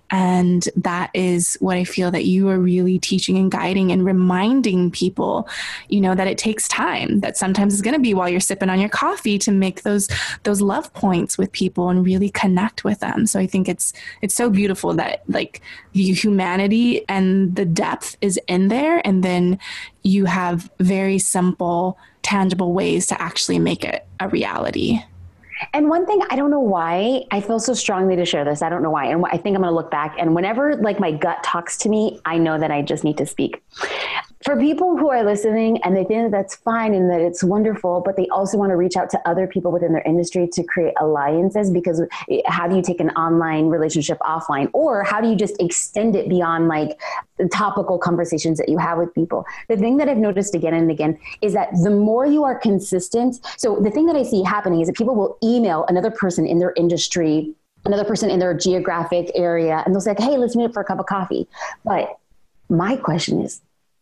And that is what I feel that you are really teaching and guiding and reminding people, that it takes time, that sometimes it's going to be while you're sipping on your coffee to make those love points with people and really connect with them. So I think it's so beautiful that, like, the humanity and the depth is in there. And then you have very simple, tangible ways to actually make it a reality. And one thing, I don't know why I feel so strongly to share this. I don't know why. And I think I'm going to look back, and whenever like my gut talks to me, I know that I just need to speak. For people who are listening and they think that that's fine and that it's wonderful, but they also want to reach out to other people within their industry to create alliances, because how do you take an online relationship offline, or how do you just extend it beyond like the topical conversations that you have with people? The thing that I've noticed again and again is that the more you are consistent. So the thing that I see happening is that people will email another person in their industry, another person in their geographic area, and they'll say, hey, let's meet up for a cup of coffee. But my question is,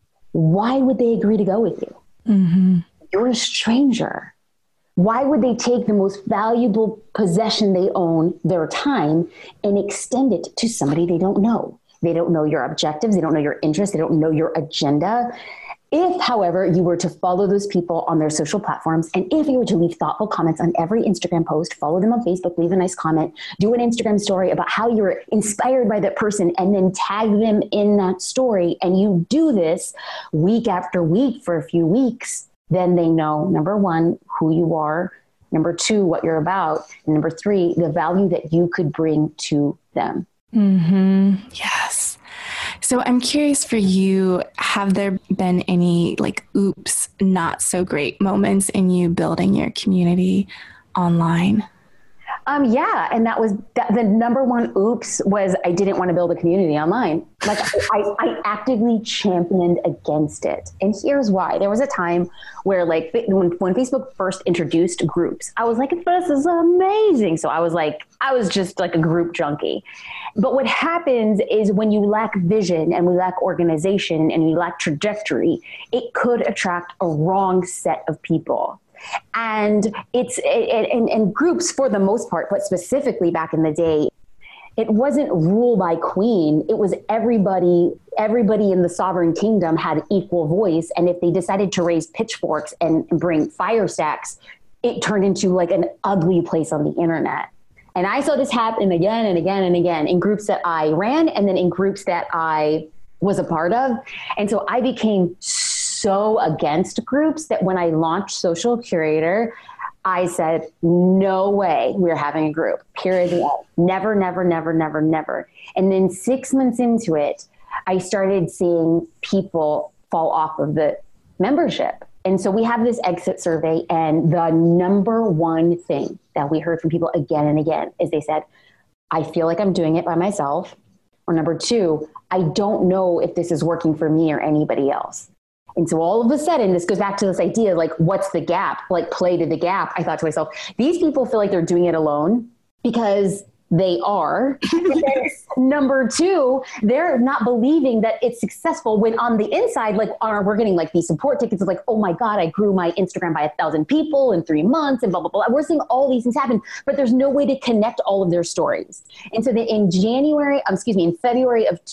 why would they agree to go with you? Mm-hmm. You're a stranger. Why would they take the most valuable possession they own, their time, and extend it to somebody they don't know? They don't know your objectives. They don't know your interests. They don't know your agenda. If, however, you were to follow those people on their social platforms, and if you were to leave thoughtful comments on every Instagram post, follow them on Facebook, leave a nice comment, do an Instagram story about how you were inspired by that person, and then tag them in that story, and you do this week after week for a few weeks, then they know, number one, who you are, number two, what you're about, and number three, the value that you could bring to them. Mm-hmm. Yes. So I'm curious for you, have there been any like, oops, not so great moments in you building your community online? Yeah. And that was the number one oops was I didn't want to build a community online. Like I actively championed against it. And here's why. There was a time where like when Facebook first introduced groups, I was like, this is amazing. So I was just like a group junkie. But what happens is when you lack vision and we lack organization and we lack trajectory, it could attract a wrong set of people. And and groups for the most part, but specifically back in the day, it wasn't rule by queen. It was everybody in the sovereign kingdom had equal voice. And if they decided to raise pitchforks and bring fire stacks, it turned into like an ugly place on the internet. And I saw this happen again and again and again in groups that I ran, and then in groups that I was a part of. And so I became so against groups that when I launched Social Curator, I said, no way we're having a group, period. Never, never, never, never, never. And then 6 months into it, I started seeing people fall off of the membership. And so we have this exit survey, and the number one thing that we heard from people again and again is they said, I feel like I'm doing it by myself. Or number two, I don't know if this is working for me or anybody else. And so all of a sudden, this goes back to this idea, like, what's the gap? Like, play to the gap. I thought to myself, these people feel like they're doing it alone because they are. And then number two, they're not believing that it's successful when on the inside, like we're getting like these support tickets of like, oh my God, I grew my Instagram by 1,000 people in 3 months and blah, blah, blah. We're seeing all these things happen, but there's no way to connect all of their stories. And so then in February of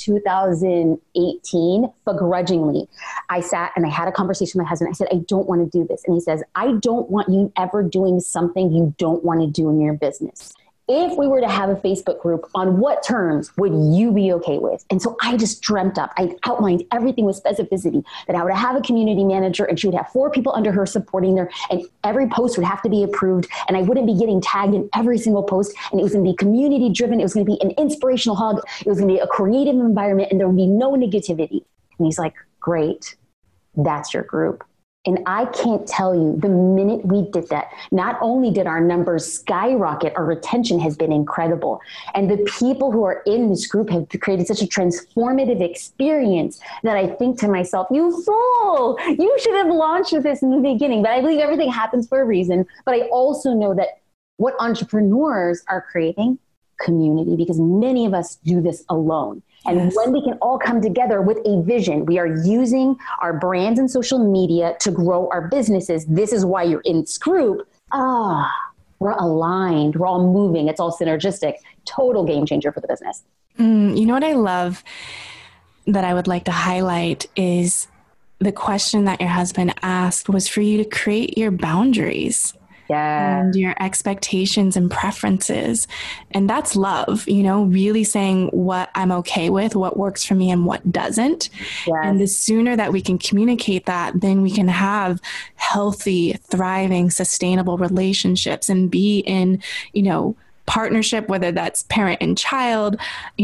2018, begrudgingly, I sat and I had a conversation with my husband. I said, I don't want to do this. And he says, I don't want you ever doing something you don't want to do in your business. If we were to have a Facebook group, on what terms would you be okay with? And so I just dreamt up. I outlined everything with specificity, that I would have a community manager and she would have 4 people under her supporting her, and every post would have to be approved, and I wouldn't be getting tagged in every single post, and it was going to be community driven. It was going to be an inspirational hug. It was going to be a creative environment, and there would be no negativity. And he's like, great, that's your group. And I can't tell you, the minute we did that, not only did our numbers skyrocket, our retention has been incredible. And the people who are in this group have created such a transformative experience that I think to myself, you fool, you should have launched with this in the beginning. But I believe everything happens for a reason. But I also know that what entrepreneurs are creating, community, because many of us do this alone. And yes, when we can all come together with a vision, we are using our brands and social media to grow our businesses. This is why you're in this group. We're aligned. We're all moving. It's all synergistic. Total game changer for the business. You know what I love that I would like to highlight is the question that your husband asked was for you to create your boundaries. Yeah. And your expectations and preferences. And that's love, really saying what I'm okay with, what works for me and what doesn't. Yes. And the sooner that we can communicate that, then we can have healthy, thriving, sustainable relationships and be in, partnership, whether that's parent and child,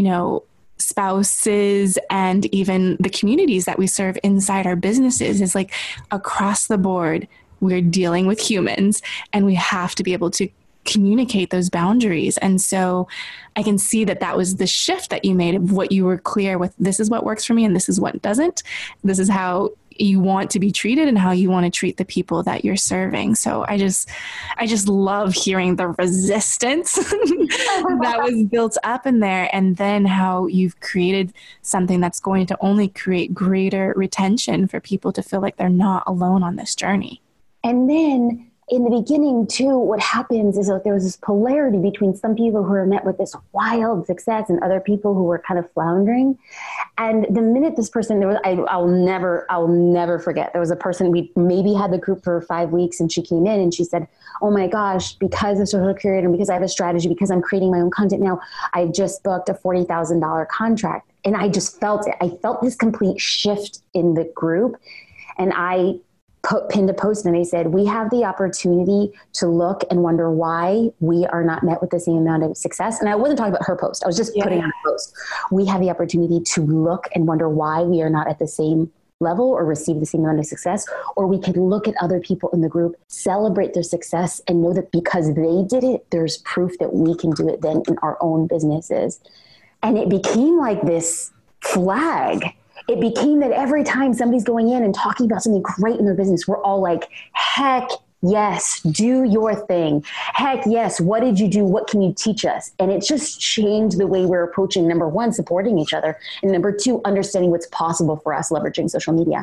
spouses, and even the communities that we serve inside our businesses is like across the board. We're dealing with humans and we have to be able to communicate those boundaries. And so I can see that was the shift that you made of what you were clear with. This is what works for me and this is what doesn't. This is how you want to be treated and how you want to treat the people that you're serving. So I just love hearing the resistance that was built up in there, and then how you've created something that's going to only create greater retention for people to feel like they're not alone on this journey. And then in the beginning too, what happens is that there was this polarity between some people who are met with this wild success and other people who were kind of floundering. And the minute this person, I'll never forget. There was a person, we maybe had the group for 5 weeks, and she came in and she said, oh my gosh, because of social curator and because I have a strategy, because I'm creating my own content now, I just booked a $40,000 contract. And I just felt it. I felt this complete shift in the group. And I pinned a post and they said, we have the opportunity to look and wonder why we are not met with the same amount of success. And I wasn't talking about her post. I was just putting on a post. We have the opportunity to look and wonder why we are not at the same level or receive the same amount of success. Or we could look at other people in the group, celebrate their success, and know that because they did it, there's proof that we can do it then in our own businesses. And it became like this flag. It became that every time somebody's going in and talking about something great in their business, we're all like, heck yes, do your thing. Heck yes, what did you do? What can you teach us? And it just changed the way we're approaching, number one, supporting each other, and number two, understanding what's possible for us leveraging social media.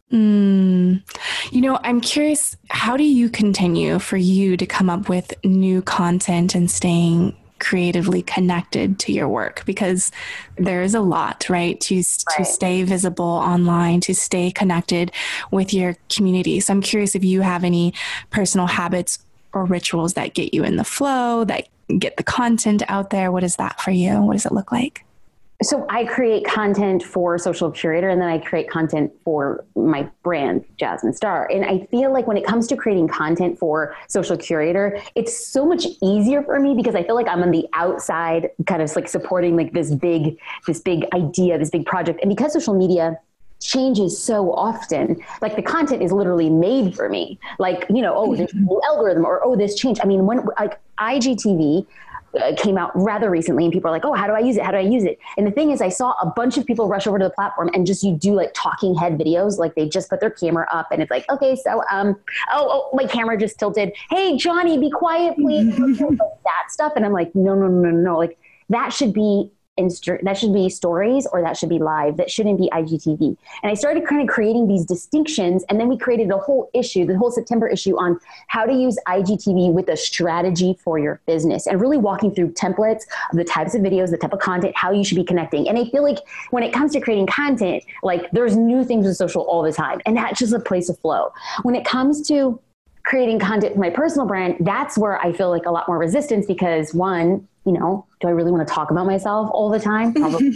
I'm curious, how do you continue for you to come up with new content and staying creatively connected to your work? Because there is a lot, right? To stay visible online, to stay connected with your community. So I'm curious if you have any personal habits or rituals that get you in the flow, that get the content out there. What is that for you? What does it look like? So I create content for Social Curator, and then I create content for my brand, Jasmine Star. And I feel like when it comes to creating content for Social Curator, it's so much easier for me because I feel like I'm on the outside kind of like supporting like this big idea, this big project. And because social media changes so often, like the content is literally made for me. Like, there's a new algorithm, or, this changed. I mean, when like IGTV, came out rather recently, and people are like, oh, how do I use it? How do I use it? And the thing is, I saw a bunch of people rush over to the platform and just, you do like talking head videos. Like they just put their camera up and it's like, okay, so, oh, my camera just tilted. Hey, Johnny, be quiet, please. Like that stuff. And I'm like, no. Like that should be that should be stories, or that should be live. That shouldn't be IGTV. And I started kind of creating these distinctions. And then we created a whole issue, the whole September issue, on how to use IGTV with a strategy for your business, and really walking through templates of the types of videos, the type of content, how you should be connecting. And I feel like when it comes to creating content, like there's new things with social all the time, and that's just a place of flow. When it comes to creating content for my personal brand, that's where I feel like a lot more resistance, because one, do I really want to talk about myself all the time? Probably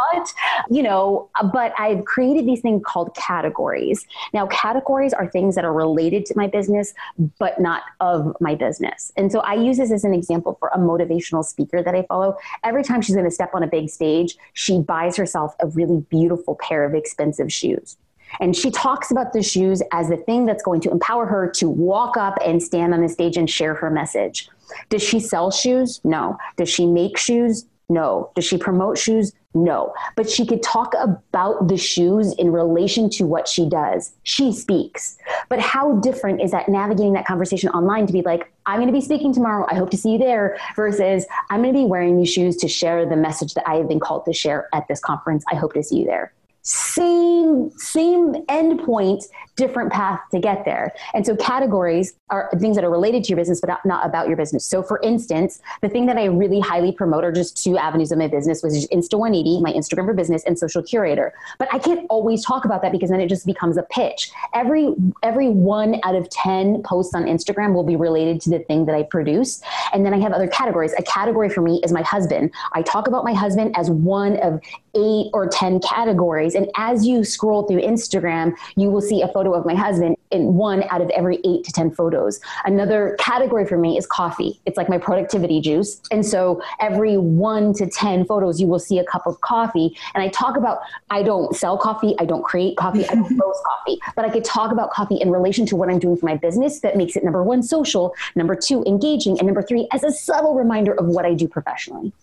not, but I've created these things called categories. Now, categories are things that are related to my business, but not of my business. And so I use this as an example for a motivational speaker that I follow. Every time she's going to step on a big stage, she buys herself a really beautiful pair of expensive shoes. And she talks about the shoes as the thing that's going to empower her to walk up and stand on the stage and share her message. Does she sell shoes? No. Does she make shoes? No. Does she promote shoes? No. But she could talk about the shoes in relation to what she does. She speaks. But how different is that, navigating that conversation online, to be like, I'm going to be speaking tomorrow, I hope to see you there, versus I'm going to be wearing these shoes to share the message that I have been called to share at this conference. I hope to see you there. Same endpoint, different path to get there. And so categories are things that are related to your business, but not about your business. So for instance, the thing that I really highly promote are just two avenues of my business, which is Insta 180, my Instagram for business, and Social Curator. But I can't always talk about that, because then it just becomes a pitch. Every 1 out of 10 posts on Instagram will be related to the thing that I produce. And then I have other categories. A category for me is my husband. I talk about my husband as one of 8 or 10 categories. And as you scroll through Instagram, you will see a photo of my husband in 1 out of every 8 to 10 photos. Another category for me is coffee. It's like my productivity juice. And so every 1 to 10 photos, you will see a cup of coffee. And I talk about, I don't sell coffee, I don't create coffee, I don't roast coffee, but I could talk about coffee in relation to what I'm doing for my business that makes it, number 1, social, number 2, engaging, and number 3, as a subtle reminder of what I do professionally.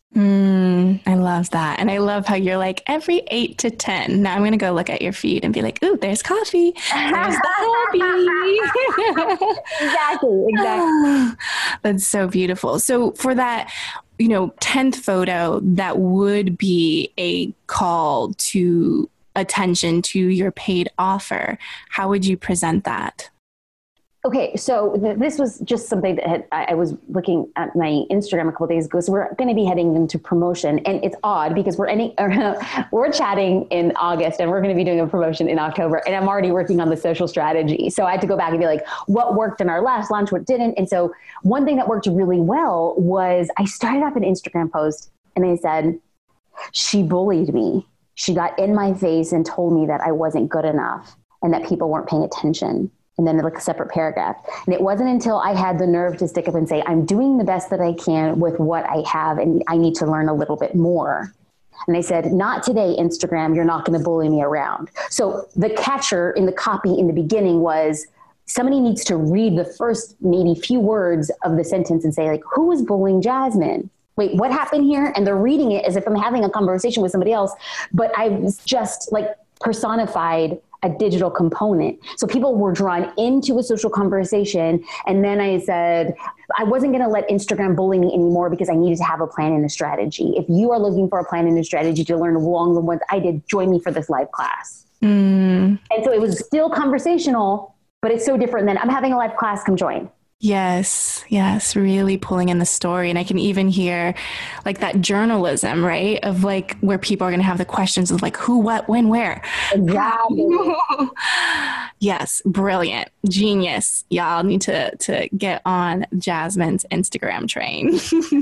I love that. And I love how you're like, every 8 to 10. Now I'm going to go look at your feed and be like, ooh, there's coffee. There's the hobby. Exactly. That's so beautiful. So for that, 10th photo, that would be a call to attention to your paid offer. How would you present that? Okay, so this was just something that I was looking at my Instagram a couple of days ago. So we're going to be heading into promotion, and it's odd because we're chatting in August, and we're going to be doing a promotion in October, and I'm already working on the social strategy. So I had to go back and be like, what worked in our last launch, what didn't? And so one thing that worked really well was I started off an Instagram post, and I said, she bullied me. She got in my face and told me that I wasn't good enough and that people weren't paying attention. And then like a separate paragraph. And it wasn't until I had the nerve to stick up and say, I'm doing the best that I can with what I have, and I need to learn a little bit more. And I said, not today, Instagram, you're not going to bully me around. So the catcher in the copy in the beginning was, somebody needs to read the first maybe few words of the sentence and say, like, who is bullying Jasmine? Wait, what happened here? And they're reading it as if I'm having a conversation with somebody else, but I've just like personified a digital component. So people were drawn into a social conversation. And then I said, I wasn't going to let Instagram bully me anymore, because I needed to have a plan and a strategy. If you are looking for a plan and a strategy to learn along the ones I did, join me for this live class. And so it was still conversational, but it's so different than I'm having a live class, come join. Yes. Really pulling in the story. And I can even hear like that journalism, right? Of like where people are going to have the questions of like who, what, when, where. Exactly. Yes. Brilliant. Genius. Y'all need to get on Jasmine's Instagram train.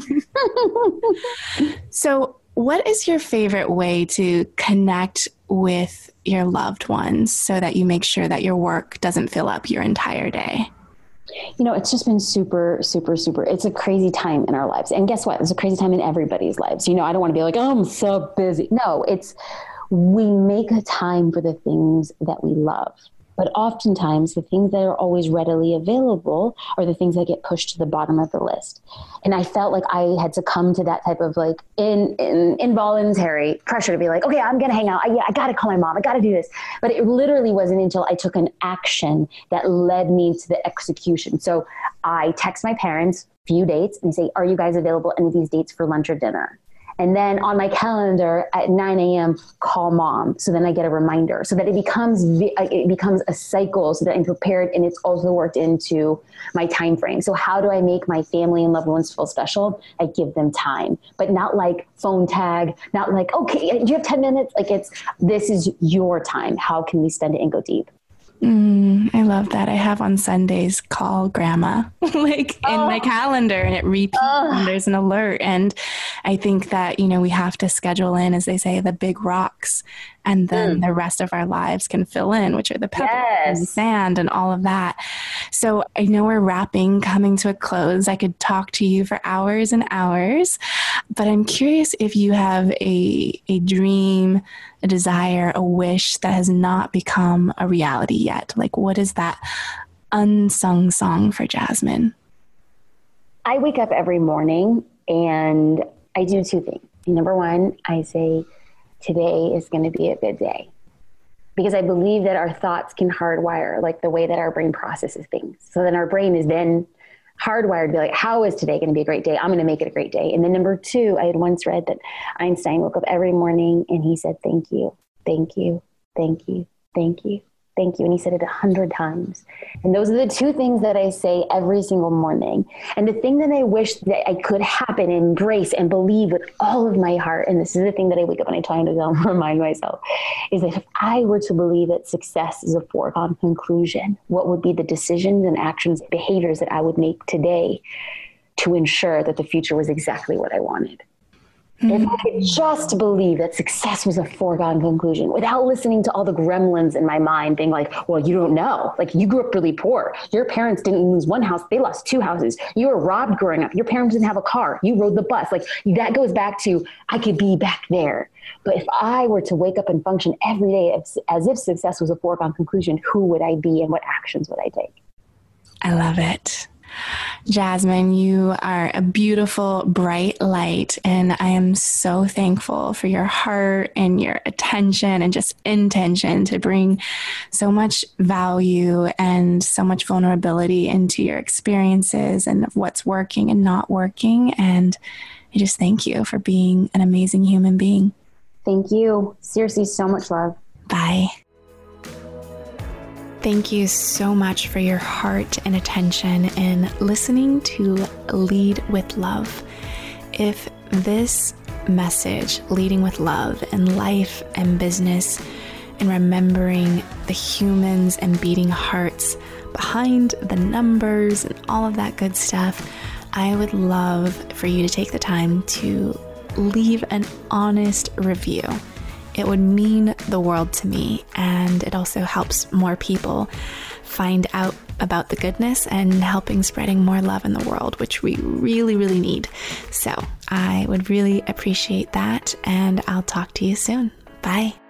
So what is your favorite way to connect with your loved ones so that you make sure that your work doesn't fill up your entire day? It's just been super, super, super. It's a crazy time in our lives. And guess what? It's a crazy time in everybody's lives. I don't want to be like, oh, I'm so busy. No, we make a time for the things that we love. But oftentimes the things that are always readily available are the things that get pushed to the bottom of the list. And I felt like I had succumbed to that type of like involuntary pressure to be like, okay, I'm going to hang out. I got to call my mom. I got to do this. But it literally wasn't until I took an action that led me to the execution. So I text my parents few dates and say, are you guys available any of these dates for lunch or dinner? And then on my calendar at 9 a.m., call mom. So then I get a reminder so that it becomes a cycle so that I'm prepared, and it's also worked into my time frame. So how do I make my family and loved ones feel special? I give them time, but not like phone tag, not like, okay, do you have 10 minutes? Like this is your time. How can we spend it and go deep? I love that. I have on Sundays, call grandma, like in my calendar, and it repeats when there's an alert. And I think that, we have to schedule in, as they say, the big rocks, and then the rest of our lives can fill in, which are the pebbles and the sand and all of that. So I know we're coming to a close. I could talk to you for hours and hours, but I'm curious if you have a dream, a desire, a wish that has not become a reality yet. Like, what is that unsung song for Jasmine? I wake up every morning and I do two things. Number one, I say, today is going to be a good day, because I believe that our thoughts can hardwire like the way that our brain processes things. So then our brain is then hardwired to be like, how is today going to be a great day? I'm going to make it a great day. And then number two, I had once read that Einstein woke up every morning and he said, thank you, thank you, thank you, thank you, thank you. And he said it 100 times. And those are the two things that I say every single morning. And the thing that I wish that I could happen, embrace, and believe with all of my heart, and this is the thing that I wake up and I try to remind myself, is that if I were to believe that success is a foregone conclusion, what would be the decisions and actions, behaviors that I would make today to ensure that the future was exactly what I wanted? If I could just believe that success was a foregone conclusion without listening to all the gremlins in my mind being like, well, you don't know. Like, you grew up really poor. Your parents didn't lose one house. They lost two houses. You were robbed growing up. Your parents didn't have a car. You rode the bus. Like, that goes back to, I could be back there. But if I were to wake up and function every day as if success was a foregone conclusion, who would I be and what actions would I take? I love it. Jasmine, you are a beautiful, bright light, and I am so thankful for your heart and your attention and just intention to bring so much value and so much vulnerability into your experiences and what's working and not working. And I just thank you for being an amazing human being. Thank you. Seriously, so much love. Bye. Thank you so much for your heart and attention in listening to Lead with Love. If this message, leading with love in life and business, and remembering the humans and beating hearts behind the numbers and all of that good stuff, I would love for you to take the time to leave an honest review. It would mean the world to me, and it also helps more people find out about the goodness and helping spreading more love in the world, which we really, really need. So I would really appreciate that, and I'll talk to you soon. Bye.